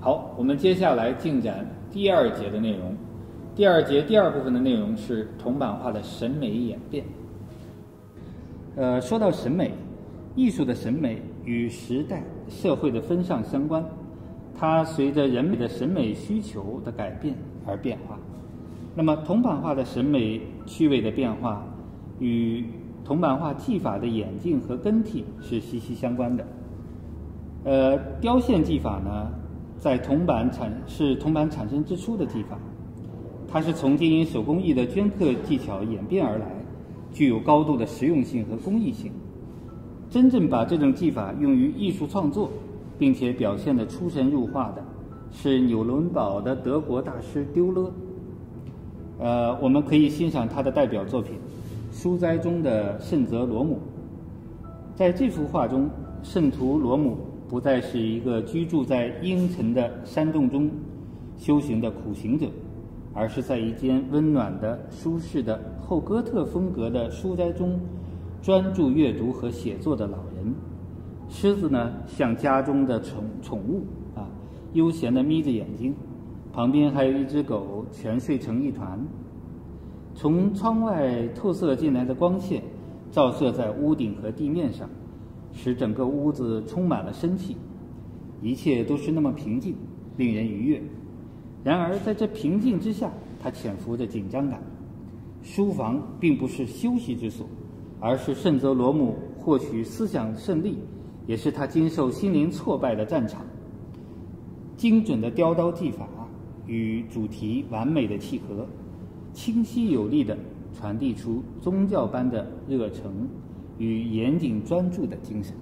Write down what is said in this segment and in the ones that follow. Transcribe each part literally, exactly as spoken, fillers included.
好，我们接下来进展第二节的内容。第二节第二部分的内容是铜版画的审美演变。呃，说到审美，艺术的审美与时代、社会的风尚相关，它随着人们的审美需求的改变而变化。那么，铜版画的审美趣味的变化与铜版画技法的演进和更替是息息相关的。呃，雕线技法呢，在铜版产是铜版产生之初的技法，它是从经营手工艺的镌刻技巧演变而来，具有高度的实用性和工艺性。真正把这种技法用于艺术创作，并且表现得出神入化的，是纽伦堡的德国大师丢勒。呃，我们可以欣赏他的代表作品《书斋中的圣泽罗姆》。在这幅画中，圣徒罗姆不再是一个居住在阴沉的山洞中修行的苦行者，而是在一间温暖的、舒适的后哥特风格的书斋中专注阅读和写作的老人。狮子呢，像家中的宠宠物啊，悠闲地眯着眼睛，旁边还有一只狗蜷睡成一团。从窗外透射进来的光线照射在屋顶和地面上，使整个屋子充满了生气，一切都是那么平静，令人愉悦。然而在这平静之下，它潜伏着紧张感。书房并不是休息之所，而是圣泽罗姆获取思想胜利，也是他经受心灵挫败的战场。精准的雕刀技法与主题完美的契合，清晰有力地传递出宗教般的热诚与严谨专注的精神。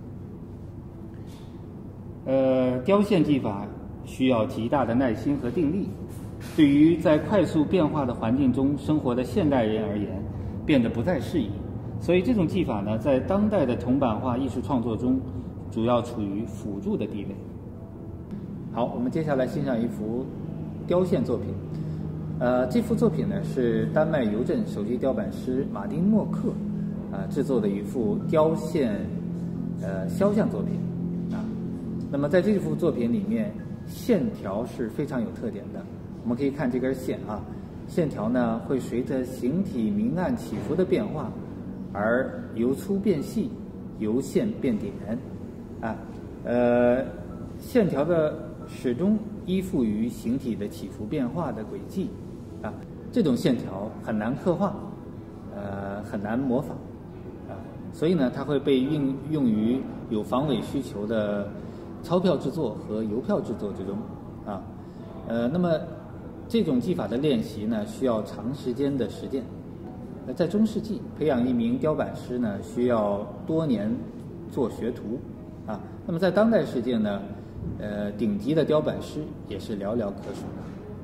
呃，雕线技法需要极大的耐心和定力，对于在快速变化的环境中生活的现代人而言，变得不再适宜。所以这种技法呢，在当代的铜版画艺术创作中，主要处于辅助的地位。好，我们接下来欣赏一幅雕线作品。呃，这幅作品呢是丹麦邮政首席雕版师马丁默克啊、呃、制作的一幅雕线呃肖像作品啊。那么在这幅作品里面，线条是非常有特点的。我们可以看这根线啊，线条呢会随着形体明暗起伏的变化，而由粗变细，由线变点啊。呃，线条的始终依附于形体的起伏变化的轨迹啊，这种线条很难刻画，呃，很难模仿啊，所以呢，它会被应用于有防伪需求的钞票制作和邮票制作之中啊。呃，那么这种技法的练习呢，需要长时间的实践。呃，在中世纪，培养一名雕版师呢，需要多年做学徒啊。那么在当代世界呢，呃，顶级的雕版师也是寥寥可数的。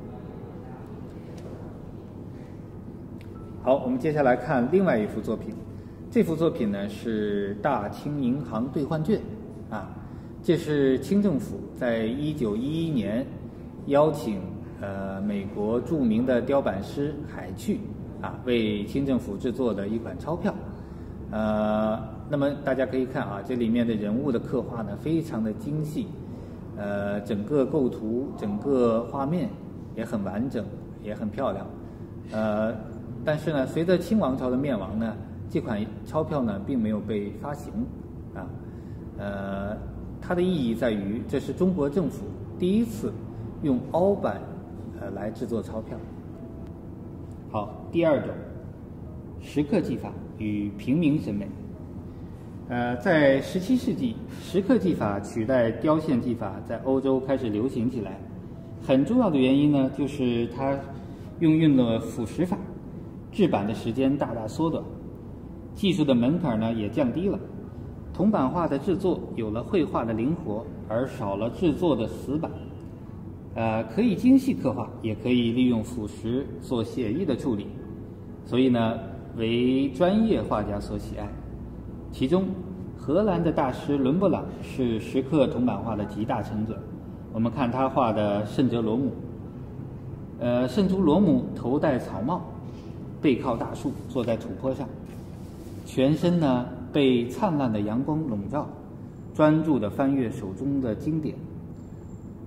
好，我们接下来看另外一幅作品。这幅作品呢是大清银行兑换券啊，这是清政府在一九一一年邀请呃美国著名的雕版师海趣啊为清政府制作的一款钞票。呃，那么大家可以看啊，这里面的人物的刻画呢非常的精细。呃，整个构图、整个画面也很完整，也很漂亮。呃，但是呢，随着清王朝的灭亡呢，这款钞票呢并没有被发行啊。呃，它的意义在于，这是中国政府第一次用凹版呃来制作钞票。好，第二种，石刻技法与平民审美。呃，在十七世纪，石刻技法取代雕线技法在欧洲开始流行起来。很重要的原因呢，就是它用用了腐蚀法，制版的时间大大缩短，技术的门槛呢也降低了。铜版画的制作有了绘画的灵活，而少了制作的死板。呃，可以精细刻画，也可以利用腐蚀做写意的处理，所以呢，为专业画家所喜爱。其中，荷兰的大师伦勃朗是石刻铜版画的集大成者。我们看他画的圣哲罗姆，呃，圣徒罗姆头戴草帽，背靠大树，坐在土坡上，全身呢被灿烂的阳光笼罩，专注地翻阅手中的经典。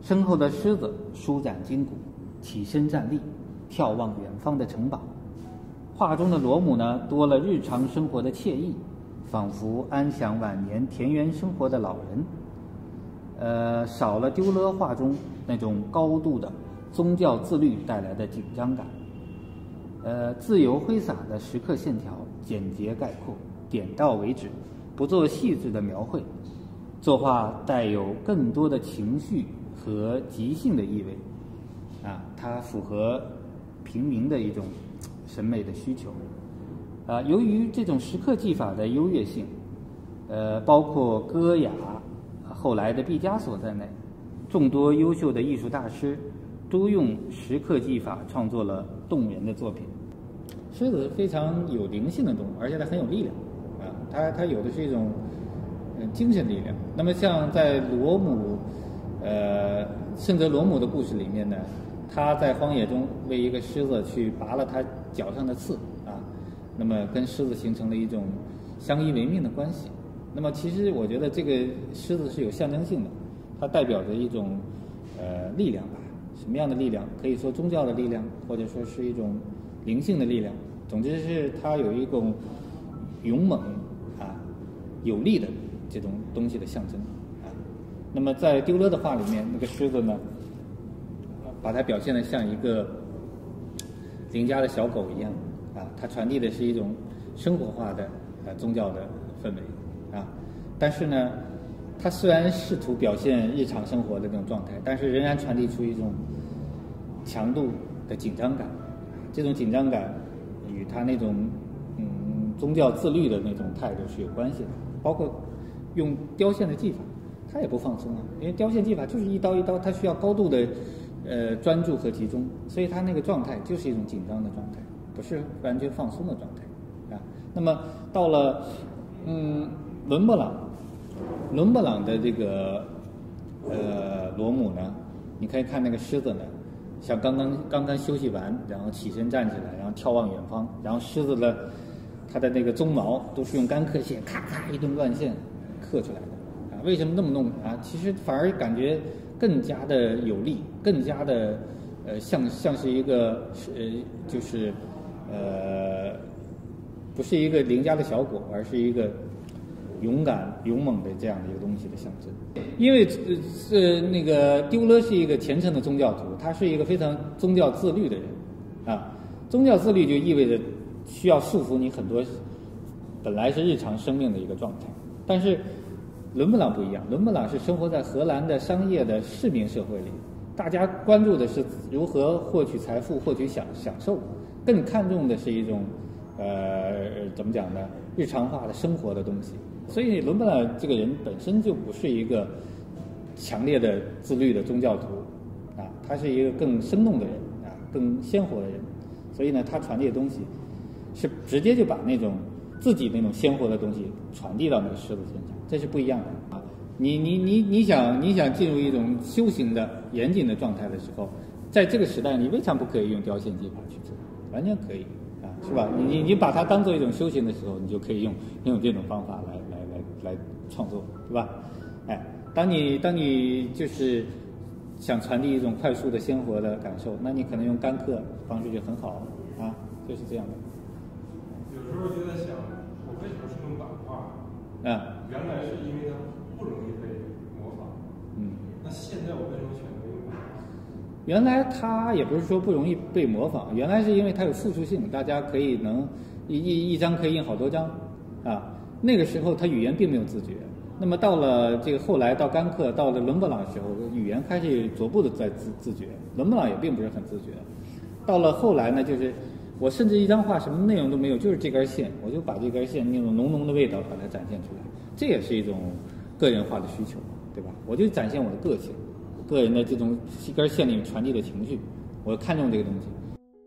身后的狮子舒展筋骨，起身站立，眺望远方的城堡。画中的罗姆呢，多了日常生活的惬意，仿佛安享晚年田园生活的老人。呃，少了丢勒画中那种高度的宗教自律带来的紧张感。呃，自由挥洒的时刻线条，简洁概括，点到为止，不做细致的描绘。作画带有更多的情绪和即兴的意味，啊，它符合平民的一种审美的需求。啊，由于这种时刻技法的优越性，呃，包括戈雅、后来的毕加索在内，众多优秀的艺术大师都用时刻技法创作了动人的作品。狮子非常有灵性的动物，而且它很有力量，啊，它它有的是一种嗯精神力量。那么像在罗姆，呃，圣泽罗姆的故事里面呢，他在荒野中为一个狮子去拔了他脚上的刺，啊，那么跟狮子形成了一种相依为命的关系。那么其实我觉得这个狮子是有象征性的，它代表着一种呃力量吧。什么样的力量？可以说宗教的力量，或者说是一种灵性的力量。总之是它有一种勇猛啊、有力的这种东西的象征啊。那么在丢勒的画里面，那个狮子呢，把它表现得像一个邻家的小狗一样啊，它传递的是一种生活化的呃宗教的氛围啊。但是呢，它虽然试图表现日常生活的这种状态，但是仍然传递出一种强度的紧张感。这种紧张感与它那种嗯宗教自律的那种态度是有关系的。包括用雕线的技法，它也不放松啊，因为雕线技法就是一刀一刀，它需要高度的呃专注和集中，所以它那个状态就是一种紧张的状态，不是完全放松的状态啊。那么到了嗯伦勃朗，伦勃朗的这个呃罗姆呢，你可以看那个狮子呢，像刚刚刚刚休息完，然后起身站起来，然后眺望远方，然后狮子的它的那个鬃毛都是用干刻线咔咔一顿乱线刻出来的啊。为什么那么弄啊？其实反而感觉更加的有力，更加的呃像像是一个呃就是呃不是一个邻家的小狗，而是一个勇敢勇猛的这样的一个东西的象征。因为呃那个丢勒是一个虔诚的宗教徒，他是一个非常宗教自律的人啊。宗教自律就意味着需要束缚你很多本来是日常生命的一个状态。但是伦勃朗不一样，伦勃朗是生活在荷兰的商业的市民社会里，大家关注的是如何获取财富、获取享享受，更看重的是一种呃怎么讲呢？日常化的生活的东西。所以伦勃朗这个人本身就不是一个强烈的自律的宗教徒啊，他是一个更生动的人啊，更鲜活的人。所以呢，他传递的东西是直接就把那种自己那种鲜活的东西传递到那个狮子身上，这是不一样的啊。你你你你想你想进入一种修行的严谨的状态的时候，在这个时代，你未尝不可以用雕线技法去做，完全可以啊，是吧？你你你把它当做一种修行的时候，你就可以用用这种方法来来来来创作，对吧？哎，当你当你就是想传递一种快速的鲜活的感受，那你可能用干刻方式就很好啊，就是这样的。 有时候就在想，我为什么是用版画？ 啊， 原来是因为它不容易被模仿。 嗯。 那现在我为什么选择用版画？ 原来它也不是说不容易被模仿，原来是因为它有复数性，大家可以能一一一张可以印好多张，啊，那个时候它语言并没有自觉。那么到了这个后来到甘克，到了伦勃朗的时候，语言开始逐步的在自自觉，伦勃朗也并不是很自觉。到了后来呢，就是我甚至一张画什么内容都没有，就是这根线，我就把这根线那种浓浓的味道把它展现出来，这也是一种个人化的需求，对吧？我就展现我的个性，个人的这种一根线里面传递的情绪，我看重这个东西。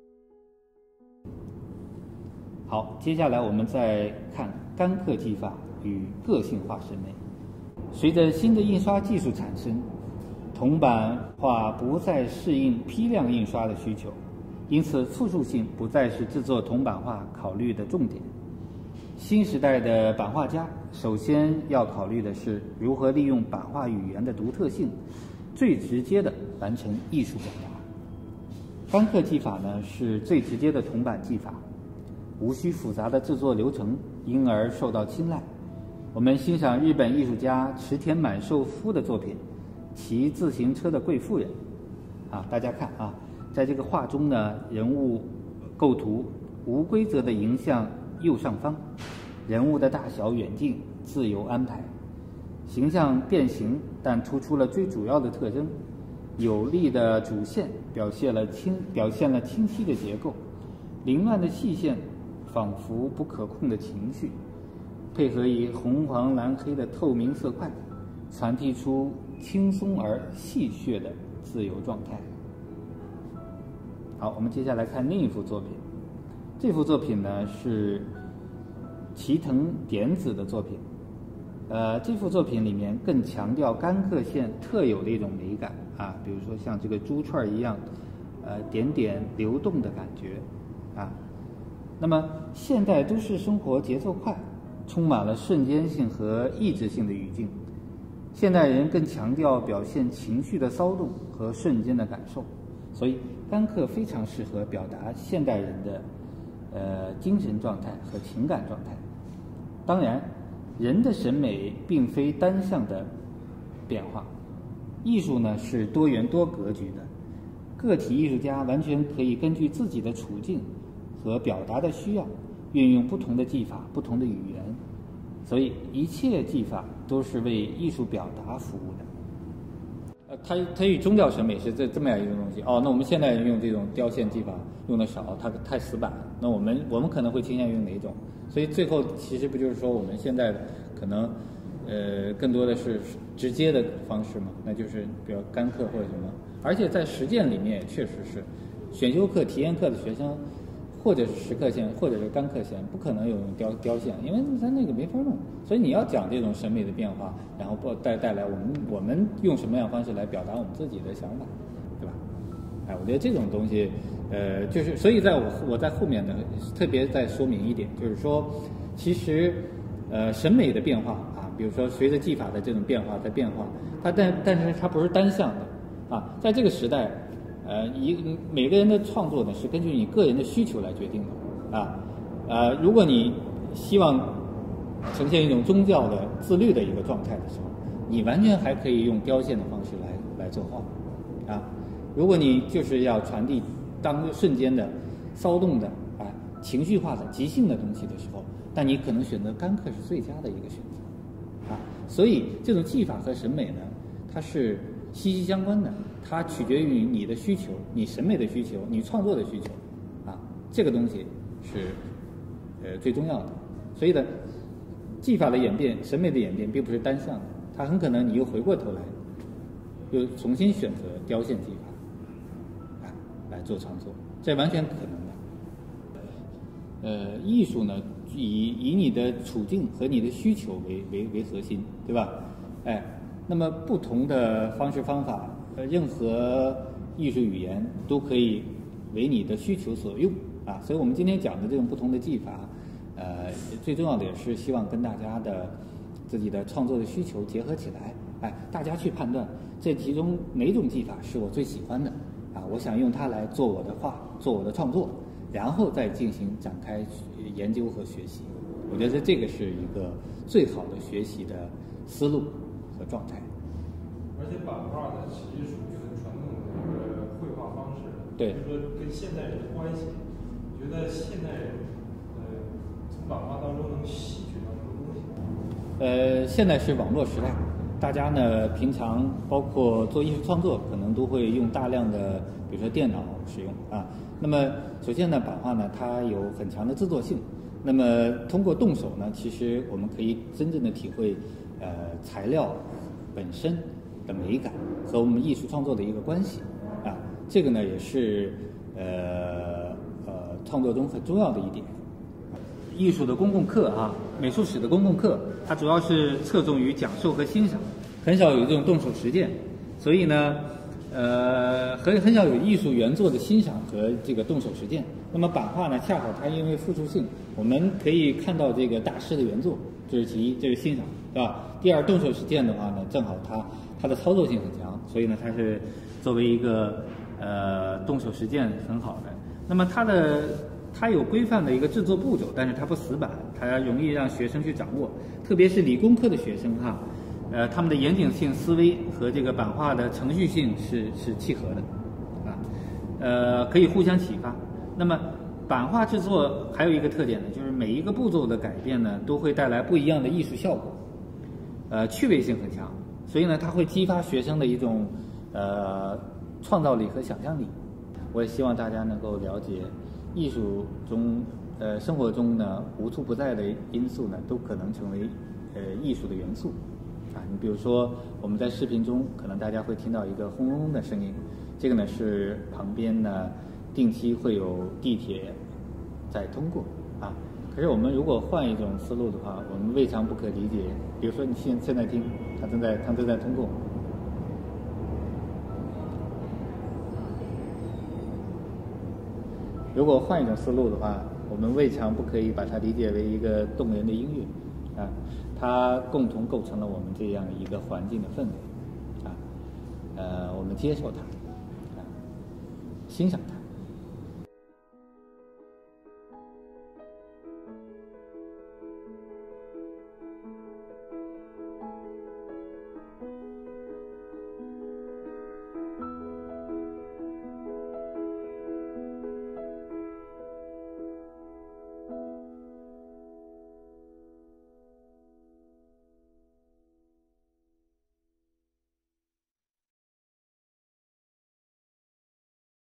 好，接下来我们再看干刻技法与个性化审美。随着新的印刷技术产生，铜版画不再适应批量印刷的需求，因此复数性不再是制作铜版画考虑的重点。新时代的版画家首先要考虑的是如何利用版画语言的独特性， 最直接的完成艺术表达。干刻技法呢是最直接的铜板技法，无需复杂的制作流程，因而受到青睐。我们欣赏日本艺术家池田满寿夫的作品《骑自行车的贵妇人》啊，大家看啊，在这个画中呢，人物构图无规则的迎向右上方，人物的大小远近自由安排，形象变形，但突出了最主要的特征。有力的主线表现了清表现了清晰的结构，凌乱的细线仿佛不可控的情绪，配合以红黄蓝黑的透明色块，传递出轻松而戏谑的自由状态。好，我们接下来看另一幅作品。这幅作品呢是齐藤典子的作品。呃，这幅作品里面更强调干刻线特有的一种美感啊，比如说像这个珠串一样，呃，点点流动的感觉啊。那么现代都市生活节奏快，充满了瞬间性和意志性的语境，现代人更强调表现情绪的骚动和瞬间的感受，所以干刻非常适合表达现代人的呃精神状态和情感状态。当然，人的审美并非单向的变化，艺术呢是多元多格局的，个体艺术家完全可以根据自己的处境和表达的需要，运用不同的技法、不同的语言，所以一切技法都是为艺术表达服务的。呃，它它与宗教审美是这这么样一个东西哦。那我们现代人用这种雕线技法用的少，它太死板。那我们我们可能会倾向于用哪一种？所以最后其实不就是说我们现在的可能呃更多的是直接的方式嘛？那就是比如干刻或者什么。而且在实践里面确实是选修课、体验课的学生，或者是蚀刻线，或者是干刻线，不可能有用雕雕线，因为咱那个没法弄。所以你要讲这种审美的变化，然后不带带来我们我们用什么样的方式来表达我们自己的想法，对吧？哎，我觉得这种东西，呃，就是所以在我我在后面呢，特别再说明一点，就是说，其实，呃，审美的变化啊，比如说随着技法的这种变化在变化，它但但是它不是单向的啊，在这个时代。呃，一每个人的创作呢是根据你个人的需求来决定的啊，呃，如果你希望呈现一种宗教的自律的一个状态的时候，你完全还可以用雕线的方式来来作画啊。如果你就是要传递当瞬间的骚动的啊情绪化的即兴的东西的时候，那你可能选择干刻是最佳的一个选择啊。所以这种技法和审美呢，它是息息相关的。它取决于你的需求，你审美的需求，你创作的需求，啊，这个东西是呃最重要的。所以呢，技法的演变、审美的演变并不是单向的，它很可能你又回过头来，又重新选择雕线技法，啊，来做创作，这完全可能的。呃，艺术呢，以以你的处境和你的需求为为为核心，对吧？哎，那么不同的方式方法。呃，任何艺术语言都可以为你的需求所用啊，所以我们今天讲的这种不同的技法，呃，最重要的也是希望跟大家的自己的创作的需求结合起来，哎，大家去判断这其中哪种技法是我最喜欢的啊，我想用它来做我的画，做我的创作，然后再进行展开研究和学习。我觉得这个是一个最好的学习的思路和状态。 而且版画呢，其实属于很传统的一个绘画方式， 对， 就是说跟现代人的关系，我觉得现代人呃从版画当中能吸取到什么东西？ 呃，现在是网络时代，大家呢平常包括做艺术创作，可能都会用大量的，比如说电脑使用啊。那么首先呢，版画呢它有很强的制作性，那么通过动手呢，其实我们可以真正的体会呃材料本身的美感和我们艺术创作的一个关系啊，这个呢也是呃呃创作中很重要的一点。艺术的公共课啊，美术史的公共课，它主要是侧重于讲授和欣赏，很少有这种动手实践。所以呢， 呃，很很少有艺术原作的欣赏和这个动手实践。那么版画呢，恰好它因为复数性，我们可以看到这个大师的原作，这是其一，这是欣赏，对吧？第二，动手实践的话呢，正好它它的操作性很强，所以呢，它是作为一个呃动手实践很好的。那么它的它有规范的一个制作步骤，但是它不死板，它容易让学生去掌握，特别是理工科的学生哈。呃，他们的严谨性思维和这个版画的程序性是是契合的，啊，呃，可以互相启发。那么，版画制作还有一个特点呢，就是每一个步骤的改变呢，都会带来不一样的艺术效果，呃，趣味性很强，所以呢，它会激发学生的一种呃创造力和想象力。我也希望大家能够了解，艺术中呃生活中呢无处不在的因素呢，都可能成为呃艺术的元素。啊，你比如说我们在视频中，可能大家会听到一个轰隆隆的声音，这个呢是旁边呢定期会有地铁在通过啊。可是我们如果换一种思路的话，我们未尝不可理解，比如说你现现在听，它正在它正在通过。如果换一种思路的话，我们未尝不可以把它理解为一个动人的音乐啊。它共同构成了我们这样一个环境的氛围，啊，呃，我们接受它，啊，欣赏它。